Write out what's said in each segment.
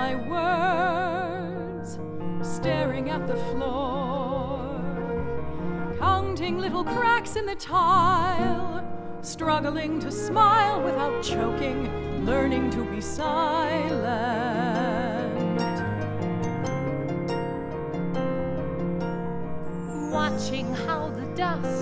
my words, staring at the floor, counting little cracks in the tile, struggling to smile without choking, learning to be silent. Watching how the dust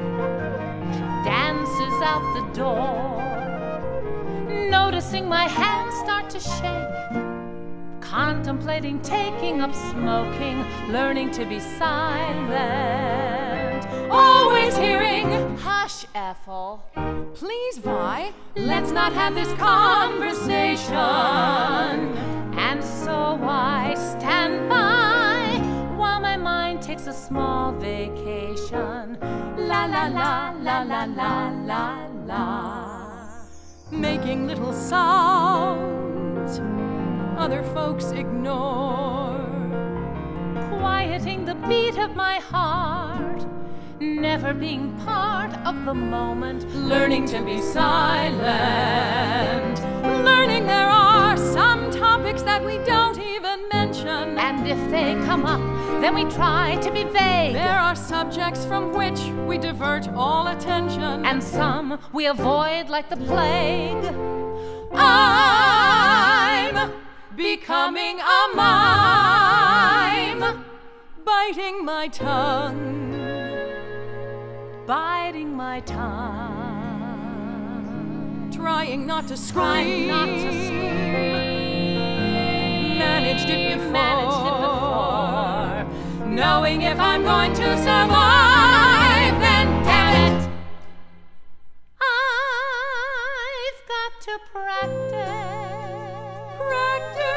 dances out the door, noticing my hands start to shake, contemplating taking up smoking, learning to be silent, always hearing, hush, Ethel, Please, Vi, let's not have this conversation. And so I stand by while my mind takes a small vacation. La la la la la la la la. making little sounds other folks ignore, quieting the beat of my heart, never being part of the moment, learning to be silent, learning there are some topics that we don't even mention, and if they come up, then we try to be vague. There are subjects from which we divert all attention, and some we avoid like the plague. I'm becoming a mime, biting my tongue, biting my tongue, trying not to scream, Managed it before. Knowing if I'm going to survive, then damn it, I've got to practice.